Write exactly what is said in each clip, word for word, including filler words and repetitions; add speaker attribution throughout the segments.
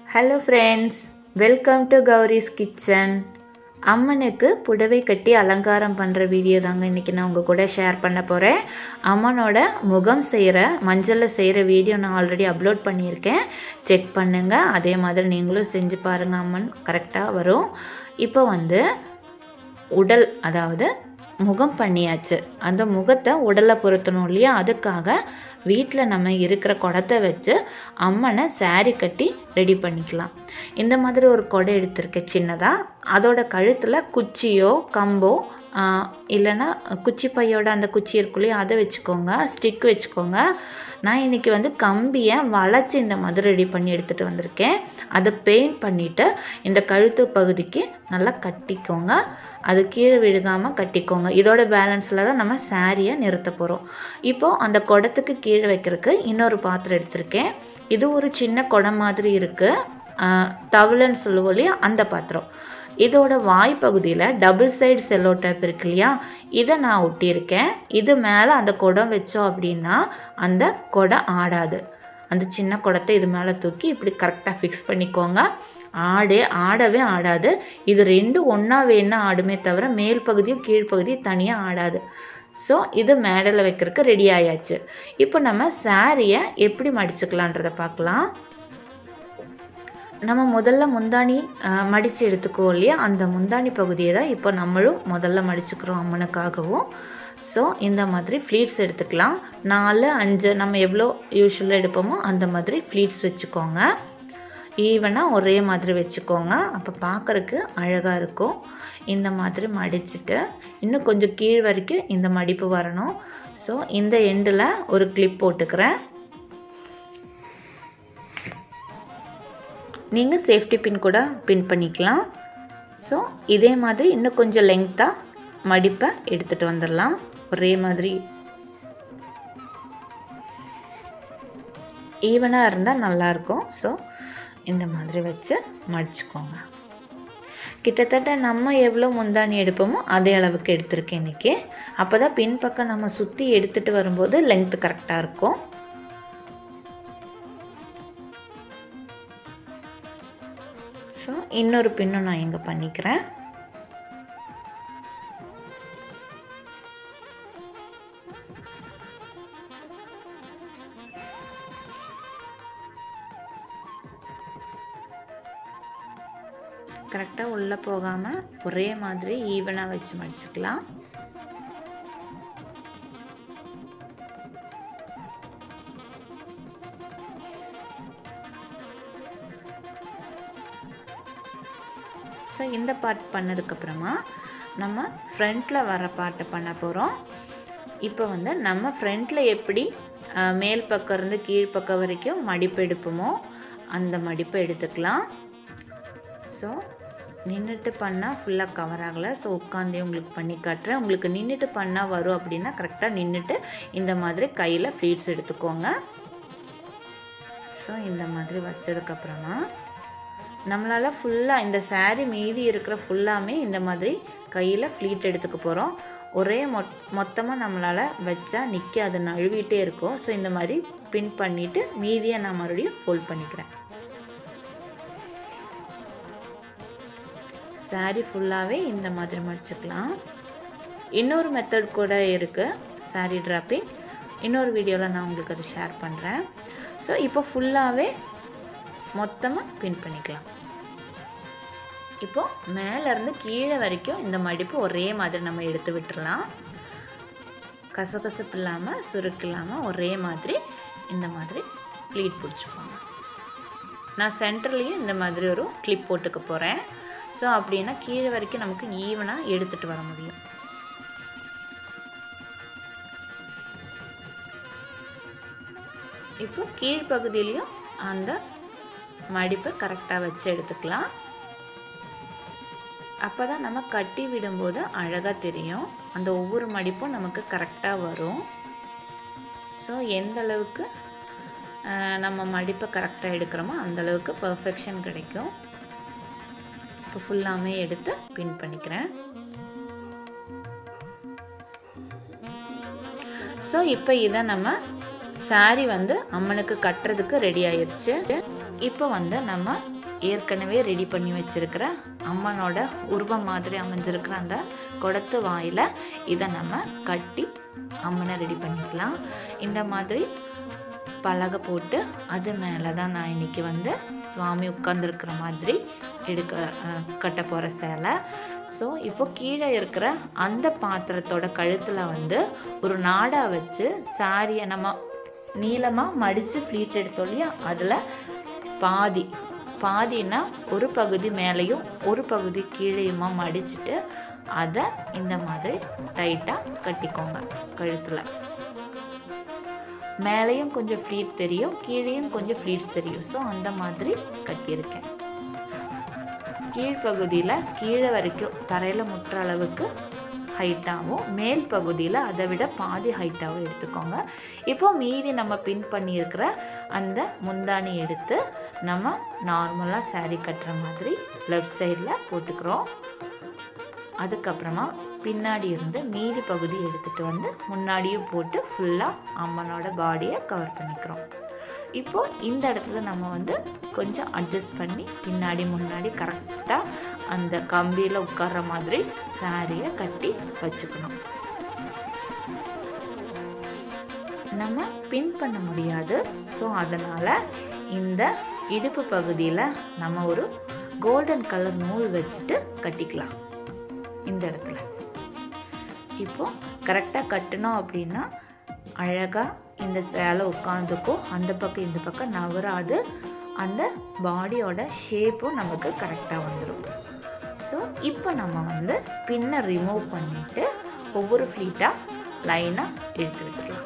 Speaker 1: Hello friends, welcome to GOURI'S kitchen. அம்மனுக்கு புடவை கட்டி அலங்காரம் பண்ணுற வீடியோ தாங்க இன்றைக்கி நான் உங்கள் கூட ஷேர் பண்ண போகிறேன். அம்மனோட முகம் செய்கிற மஞ்சளில் செய்கிற வீடியோ நான் ஆல்ரெடி அப்லோட் பண்ணியிருக்கேன், செக் பண்ணுங்கள். அதே மாதிரி நீங்களும் செஞ்சு பாருங்கள், அம்மன் கரெக்டாக வரும். இப்போ வந்து உடல், அதாவது முகம் பண்ணியாச்சு, அந்த முகத்தை உடலை பொருத்தணும் இல்லையா, அதுக்காக வீட்டில் நம்ம இருக்கிற குடத்தை வச்சு அம்மனை சாரி கட்டி ரெடி பண்ணிக்கலாம். இந்த மாதிரி ஒரு குடை எடுத்திருக்கேன் சின்னதாக. அதோட கழுத்தில் குச்சியோ கம்போ இல்லைன்னா குச்சி பையோட அந்த குச்சி இருக்குள்ளேயே அதை வச்சுக்கோங்க, ஸ்டிக் வச்சுக்கோங்க. நான் இன்றைக்கி வந்து கம்பியை வளைச்சி இந்த மாதிரி ரெடி பண்ணி எடுத்துகிட்டு வந்திருக்கேன். அதை பெயிண்ட் பண்ணிவிட்டு இந்த கழுத்து பகுதிக்கு நல்லா கட்டிக்கோங்க, அது கீழே விழுகாமல் கட்டிக்கோங்க. இதோட பேலன்ஸில் தான் நம்ம சாரியை நிறுத்த போகிறோம். இப்போது அந்த குடத்துக்கு கீழே வைக்கிறதுக்கு இன்னொரு பாத்திரம் எடுத்திருக்கேன். இது ஒரு சின்ன குடம் மாதிரி இருக்குது, தவளைன்னு சொல்லுவோம் இல்லையா, அந்த பாத்திரம். இதோட வாய் பகுதியில் டபுள் சைடு செல்லோ டேப் இருக்கு இல்லையா, இதை நான் ஒட்டியிருக்கேன். இது மேலே அந்த குடம் வச்சோம் அப்படின்னா அந்த குடம் ஆடாது. அந்த சின்ன குடத்தை இது மேலே தூக்கி இப்படி கரெக்டாக ஃபிக்ஸ் பண்ணிக்கோங்க. ஆடே ஆடவே ஆடாது. இது ரெண்டு ஒன்றா வேணா ஆடுமே தவிர மேல் பகுதியும் கீழ்ப்பகுதியும் தனியாக ஆடாது. ஸோ இது மேடலில் வைக்கிறதுக்கு ரெடி ஆயாச்சு. இப்போ நம்ம சாரியை எப்படி மடிச்சுக்கலான்றதை பார்க்கலாம். நம்ம முதல்ல முந்தாணி மடித்து எடுத்துக்குவோம் இல்லையா, அந்த முந்தாணி பகுதியை தான் இப்போ நம்மளும் முதல்ல மடிச்சுக்கிறோம் அம்மனுக்காகவும். ஸோ இந்த மாதிரி ஃப்ளீட்ஸ் எடுத்துக்கலாம். நாலு அஞ்சு நம்ம எவ்வளோ யூஸ்வலாக எடுப்போமோ அந்த மாதிரி ஃப்ளீட்ஸ் வச்சுக்கோங்க. ஈவனாக ஒரே மாதிரி வச்சுக்கோங்க, அப்போ பார்க்குறக்கு அழகாக இருக்கும். இந்த மாதிரி மடிச்சுட்டு இன்னும் கொஞ்சம் கீழ் வரைக்கும் இந்த மடிப்பு வரணும். ஸோ இந்த எண்டில் ஒரு கிளிப் போட்டுக்கிறேன். நீங்கள் சேஃப்டி பின் கூட பின் பண்ணிக்கலாம். ஸோ இதே மாதிரி இன்னும் கொஞ்சம் லெங்க்த்தாக மடிப்பை எடுத்துகிட்டு வந்துடலாம். ஒரே மாதிரி ஈவனாக இருந்தால் நல்லாயிருக்கும். ஸோ இந்த மாதிரி வச்சு மடிச்சுக்கோங்க. கிட்டத்தட்ட நம்ம எவ்வளோ முந்தாணி எடுப்போமோ அதே அளவுக்கு எடுத்திருக்கேன் இன்றைக்கி. அப்போ தான் பின்பக்கம் நம்ம சுற்றி எடுத்துகிட்டு வரும்போது லெங்க்த்து கரெக்டாக இருக்கும். ஸோ இன்னொரு பின்னும் நான் இங்கே பண்ணிக்கிறேன். கரெக்டாக உள்ளே போகாமல் ஒரே மாதிரி ஈவனாக வச்சு மடிச்சுக்கலாம். ஸோ இந்த பார்ட் பண்ணதுக்கப்புறமா நம்ம ஃப்ரண்ட்டில் வர பார்ட்டை பண்ண போகிறோம். இப்போ வந்து நம்ம ஃப்ரண்ட்டில் எப்படி மேல் பக்கம் இருந்து கீழ்ப்பக்கம் வரைக்கும் மடிப்பு எடுப்போமோ அந்த மடிப்பை எடுத்துக்கலாம். ஸோ நின்றுட்டு பண்ணால் ஃபுல்லாக கவர் ஆகலை, ஸோ உட்காந்தே உங்களுக்கு பண்ணி காட்டுறேன். உங்களுக்கு நின்றுட்டு பண்ணால் வரும் அப்படின்னா கரெக்டாக நின்றுட்டு இந்த மாதிரி கையில் ஃப்ளீட்ஸ் எடுத்துக்கோங்க. ஸோ இந்த மாதிரி வச்சதுக்கப்புறமா நம்மளால் ஃபுல்லாக இந்த சாரீ மீதி இருக்கிற ஃபுல்லாமே இந்த மாதிரி கையில் ஃப்ளீட் எடுத்துக்க போகிறோம். ஒரே மொ மொத்தமாக நம்மளால் வச்சா நிற்க அது நழுவிட்டே இருக்கும். ஸோ இந்த மாதிரி பின் பண்ணிவிட்டு மீதியை நான் மறுபடியும் ஃபோல்ட் பண்ணிக்கிறேன். சாரீ ஃபுல்லாகவே இந்த மாதிரி மடிச்சுக்கலாம். இன்னொரு மெத்தட் கூட இருக்குது சாரீ ட்ராப்பிங், இன்னொரு வீடியோவில் நான் உங்களுக்கு அதை ஷேர் பண்ணுறேன். ஸோ இப்போ ஃபுல்லாகவே மொத்தமாக பின் பண்ணிக்கலாம். இப்போது மேலேருந்து கீழே வரைக்கும் இந்த மடிப்பு ஒரே மாதிரி நம்ம எடுத்து விட்டுடலாம். கசகசப்பு இல்லாமல் சுருக்கு இல்லாமல் ஒரே மாதிரி இந்த மாதிரி ப்ளீட் பிடிச்சிப்போங்க. நான் சென்டர்லேயும் இந்த மாதிரி ஒரு கிளிப் போட்டுக்க போகிறேன். ஸோ அப்படின்னா கீழே வரைக்கும் நமக்கு ஈவனாக எடுத்துகிட்டு வர முடியும். இப்போ கீழ்ப்பகுதியிலையும் அந்த மடிப்பை கரெக்டாக வச்சு எடுத்துக்கலாம். அப்போ தான் நம்ம கட்டி விடும்போது அழகாக தெரியும். அந்த ஒவ்வொரு மடிப்பும் நமக்கு கரெக்டாக வரும். ஸோ எந்த அளவுக்கு நம்ம மடிப்பை கரெக்டாக எடுக்கிறோமோ அந்தளவுக்கு பர்ஃபெக்ஷன் கிடைக்கும். இப்போ ஃபுல்லாமே எடுத்து பின் பண்ணிக்கிறேன். ஸோ இப்போ இதை நம்ம சாரி வந்து அம்மனுக்கு கட்டுறதுக்கு ரெடி ஆயிடுச்சு. இப்போ வந்து நம்ம ஏற்கனவே ரெடி பண்ணி வச்சிருக்கிற அம்மனோட உருவம் மாதிரி அமைஞ்சிருக்கிற அந்த குடத்து வாயில் இதை நம்ம கட்டி அம்மனை ரெடி பண்ணிக்கலாம். இந்த மாதிரி பலகை போட்டு அது மேலே தான் நான் இன்னைக்கு வந்து சுவாமி உட்கார்ந்துருக்கிற மாதிரி எடுக்க கட்ட போகிற சேலை. ஸோ இப்போ கீழே இருக்கிற அந்த பாத்திரத்தோட கழுத்தில் வந்து ஒரு நாடா வச்சு சாரியை நம்ம நீளமாக மடித்து ஃப்ளீட் எடுத்தோம் இல்லையா, அதில் பாதி பாதின்னா ஒரு பகுதி மேலேயும் ஒரு பகுதி கீழேயுமா மடிச்சுட்டு அதை இந்த மாதிரி டைட்டாக கட்டிக்கோங்க. கழுத்தில் மேலேயும் கொஞ்சம் ஃப்ளீட் தெரியும், கீழேயும் கொஞ்சம் ஃப்ளீட்ஸ் தெரியும். ஸோ அந்த மாதிரி கட்டியிருக்கேன். கீழ்ப்பகுதியில் கீழே வரைக்கும் தரையில் முட்டுற அளவுக்கு ஹைட்டாகவும், மேல் பகுதியில் அதை விட பாதி ஹைட்டாகவும் எடுத்துக்கோங்க. இப்போ மீதி நம்ம பின் பண்ணியிருக்கிற அந்த முந்தானி எடுத்து நம்ம நார்மலாக சாரீ கட்டுற மாதிரி லெஃப்ட் சைடில் போட்டுக்கிறோம். அதுக்கப்புறமா பின்னாடி இருந்து மீதி பகுதி எடுத்துகிட்டு வந்து முன்னாடியும் போட்டு ஃபுல்லாக அம்மனோட பாடியை கவர் பண்ணிக்கிறோம். இப்போது இந்த இடத்துல நம்ம வந்து கொஞ்சம் அட்ஜஸ்ட் பண்ணி பின்னாடி முன்னாடி கரெக்டாக அந்த கம்பியில் உட்கார்ற மாதிரி சாரியை கட்டி வச்சுக்கணும். நம்ம பின் பண்ண முடியாது. ஸோ அதனால் இந்த இடுப்பு பகுதியில் நம்ம ஒரு கோல்டன் கலர் நூல் வச்சுட்டு கட்டிக்கலாம். இந்த இடத்துல இப்போ கரெக்டாக கட்டணும் அப்படின்னா அழகாக இந்த சேலை உட்காந்துக்கும், அந்த பக்கம் இந்த பக்கம் நவராது, அந்த பாடியோட ஷேப்பும் நமக்கு கரெக்டாக வந்துடும். ஸோ இப்போ நம்ம வந்து பின்னை ரிமூவ் பண்ணிவிட்டு ஒவ்வொரு ஃப்ளீட்டாக லைனாக எடுத்து விட்டுடலாம்.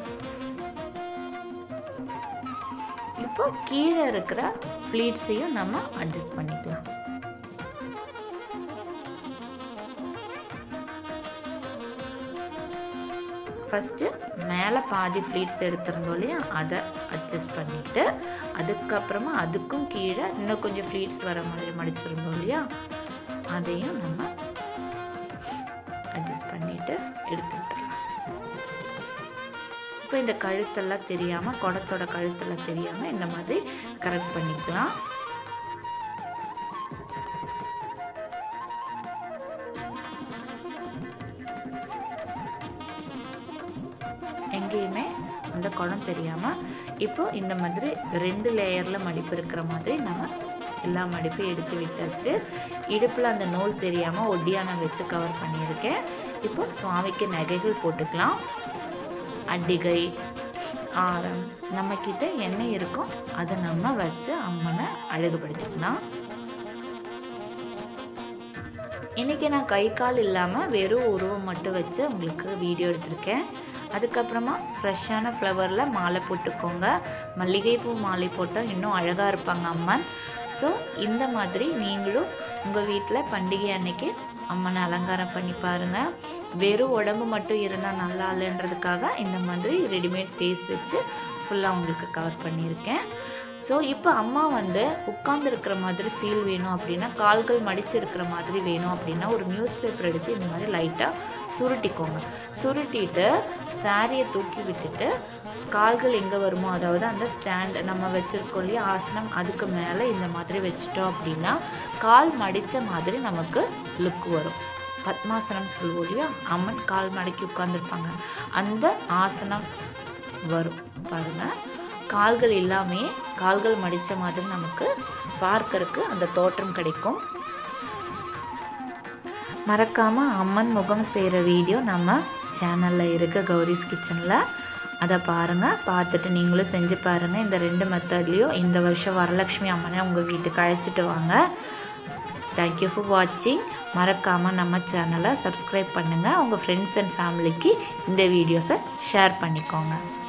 Speaker 1: இப்போ கீழே இருக்கிற ஃப்ளீட்ஸையும் நம்ம அட்ஜஸ்ட் பண்ணிக்கலாம். ஃபஸ்ட்டு மேலே பாதி ஃப்ளீட்ஸ் எடுத்துருந்தோம் இல்லையா, அதை அட்ஜஸ்ட் பண்ணிவிட்டு அதுக்கப்புறமா அதுக்கும் கீழே இன்னும் கொஞ்சம் ஃப்ளீட்ஸ் வர மாதிரி மடிச்சிருந்தோம் இல்லையா, அதையும் நம்ம அட்ஜஸ்ட் பண்ணிவிட்டு எடுத்து விட்டுடலாம். இப்போ இந்த கழுத்தெல்லாம் தெரியாமல், குடத்தோட கழுத்தெல்லாம் தெரியாமல் இந்த மாதிரி கரெக்ட் பண்ணிக்கலாம். எங்கேயுமே அந்த குடம் தெரியாமல் இப்போ இந்த மாதிரி ரெண்டு லேயரில் மடிப்பு இருக்கிற மாதிரி நம்ம எல்லா மடிப்பையும் எடுத்து விட்டாச்சு. இடுப்பில் அந்த நூல் தெரியாமல் ஒட்டியானம் வச்சு கவர் பண்ணியிருக்கேன். இப்போ சுவாமிக்கு நகைகள் போட்டுக்கலாம். அடிகை, ஆரம், நம்மக்கிட்ட என்ன இருக்கோ அதை நம்ம வச்சு அம்மனை அழகுபடுத்திக்கலாம். இன்றைக்கி நான் கை கால் இல்லாமல் வெறும் உருவம் மட்டும் வச்சு உங்களுக்கு வீடியோ எடுத்திருக்கேன். அதுக்கப்புறமா ஃப்ரெஷ்ஷான ஃப்ளவரில் மாலை போட்டுக்கோங்க. மல்லிகைப்பூ மாலை போட்டால் இன்னும் அழகாக இருப்பாங்க அம்மன். ஸோ இந்த மாதிரி நீங்களும் உங்கள் வீட்டில் பண்டிகை அன்னைக்கு அம்மனை அலங்காரம் பண்ணி பாருங்கள். வெறும் உடம்பு மட்டும் இருந்தால் நல்லா இல்லைன்றதுக்காக இந்த மாதிரி ரெடிமேட் ஃபேஸ் வச்சு ஃபுல்லாக உங்களுக்கு கவர் பண்ணியிருக்கேன். ஸோ இப்போ அம்மா வந்து உட்கார்ந்துருக்கிற மாதிரி ஃபீல் வேணும் அப்படின்னா, கால்கள் மடிச்சிருக்கிற மாதிரி வேணும் அப்படின்னா ஒரு நியூஸ் பேப்பர் எடுத்து இந்த மாதிரி லைட்டாக சுருட்டிக்கோங்க. சுருட்டிட்டு சாரியை தூக்கி விட்டுட்டு கால்கள் எங்கே வருமோ, அதாவது அந்த ஸ்டாண்ட் நம்ம வச்சுருக்கோம் இல்லையா ஆசனம், அதுக்கு மேலே இந்த மாதிரி வச்சுட்டோம் அப்படின்னா கால் மடித்த மாதிரி நமக்கு லுக் வரும். பத்மாசனம் சொல்லுவோம் இல்லையா, அம்மன் கால் மடக்கி உட்கார்ந்துருப்பாங்க, அந்த ஆசனம் வரும் பாருங்கள். கால்கள் எல்லாமே கால்கள் மடித்த மாதிரி நமக்கு பார்க்கறதுக்கு அந்த தோற்றம் கிடைக்கும். மறக்காமல் அம்மன் முகம் செய்கிற வீடியோ நம்ம சேனலில் இருக்க கௌரிஸ் கிச்சனில், அதை பாருங்கள். பார்த்துட்டு நீங்களும் செஞ்சு பாருங்கள். இந்த ரெண்டு மெத்தட்லேயும் இந்த வருஷம் வரலட்சுமி அம்மனை உங்கள் வீட்டுக்கு அழைச்சிட்டு வாங்க. தேங்க்யூ ஃபார் வாட்சிங். மறக்காமல் நம்ம சேனலை சப்ஸ்கிரைப் பண்ணுங்கள். உங்கள் ஃப்ரெண்ட்ஸ் அண்ட் ஃபேமிலிக்கு இந்த வீடியோஸை ஷேர் பண்ணிக்கோங்க.